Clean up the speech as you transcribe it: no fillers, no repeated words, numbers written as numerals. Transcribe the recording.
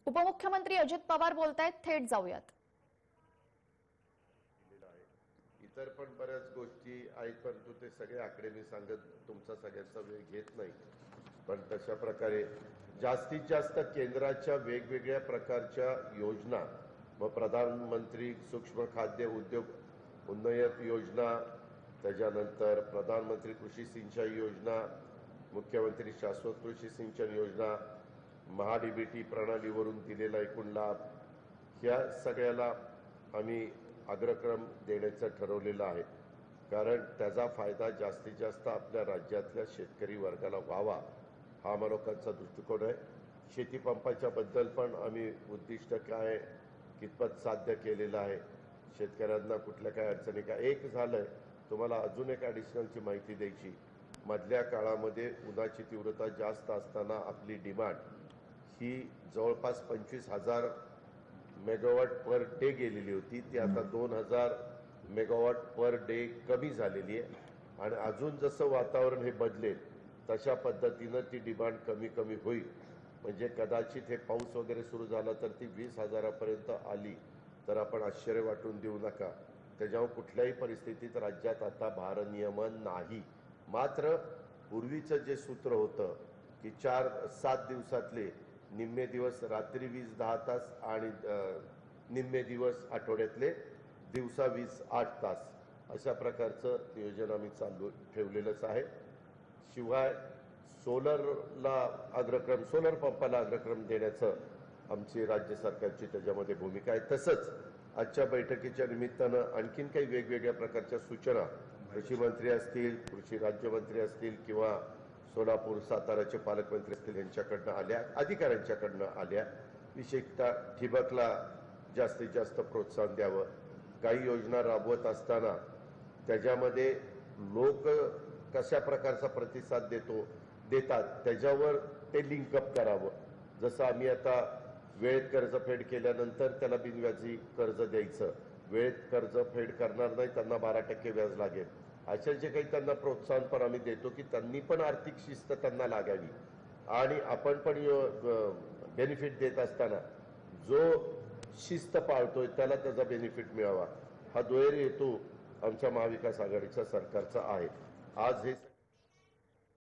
उपमुख्यमंत्री अजित पवार बोलतायत, थेट जाऊयात। इतर पण बऱ्याच गोष्टी आहेत, परंतु ते सगळे आकडे मी सांगत तुमचा सगळ्यांचा वेळ घेत नाही। पण तशा प्रकारे जास्तीत जास्त केंद्राच्या वेगवेगळ्या प्रकारच्या योजना व प्रधानमंत्री सूक्ष्म खाद्य उद्योग उन्नयन योजना, त्याच्यानंतर प्रधानमंत्री कृषी सिंचाई योजना, मुख्यमंत्री शाश्वत कृषी सिंचन योजना, महाडीबीटी प्रणालीवरून दिलेला एकूण लाभ, ह्या सगळ्याला आम्ही अग्रक्रम देण्याचं ठरवलेलं आहे। कारण त्याचा फायदा जास्तीत जास्त आपल्या राज्यातल्या शेतकरी वर्गाला व्हावा, हा आम्हा लोकांचा दृष्टिकोन आहे। शेती पंपाच्या बद्दल पण आम्ही उद्दिष्ट काय कितपत साध्य केलेलं आहे, शेतकऱ्यांना कुठल्या काय अडचणी काय। एक झालंय, तुम्हाला अजून एक ॲडिशनलची माहिती द्यायची। मधल्या काळामध्ये उन्हाची तीव्रता जास्त असताना आपली डिमांड ही जवळपास 25,000 मेगावॉट पर डे गेलेली होती, ती आता 2,000 मेगावॉट पर डे कमी झालेली आहे। आणि अजून जसं वातावरण हे बदलेल तशा पद्धतीनं ती डिमांड कमी कमी होईल। म्हणजे कदाचित हे पाऊस वगैरे सुरू झाला तर ती 20,000पर्यंत आली तर आपण आश्चर्य वाटून देऊ नका। त्याच्यावर कुठल्याही परिस्थितीत राज्यात आता भारनियमन नाही। मात्र पूर्वीचं जे सूत्र होतं की 4-7 दिवसातले निम्मे दिवस रात्री 20-10 तास आणि निम्मे दिवस आठवड्यातले दिवसा 20-8 तास, अशा प्रकारचं नियोजन आम्ही चालू ठेवलेलंच आहे। शिवाय सोलरला अग्रक्रम, सोलर पंपाला अग्रक्रम देण्याचं आमची राज्य सरकारची त्याच्यामध्ये भूमिका आहे। तसंच आजच्या बैठकीच्या निमित्तानं आणखीन काही वेगवेगळ्या प्रकारच्या सूचना कृषी मंत्री असतील, कृषी राज्यमंत्री असतील किंवा सोलापूर साताराचे पालकमंत्री असतील यांच्याकडनं आल्या, अधिकाऱ्यांच्याकडनं आल्या। विशेषतः ठिबकला जास्तीत जास्त प्रोत्साहन द्यावं, काही योजना राबवत असताना त्याच्यामध्ये लोक कशा प्रकारचा प्रतिसाद देतात त्याच्यावर ते लिंकअप करावं। जसं आम्ही आता वेळेत कर्जफेड केल्यानंतर त्याला बिनव्याजी कर्ज द्यायचं, वेळेत कर्जफेड करणार नाही त्यांना 12% व्याज लागेल, अशा जे काही त्यांना प्रोत्साहन पण आम्ही देतो की त्यांनी पण आर्थिक शिस्त त्यांना लागावी आणि आपण पण बेनिफिट देत असताना जो शिस्त पाळतोय त्याला त्याचा बेनिफिट मिळावा, हा दुहेरी हेतू आमच्या महाविकास आघाडीच्या सरकारचा आहे। आज हे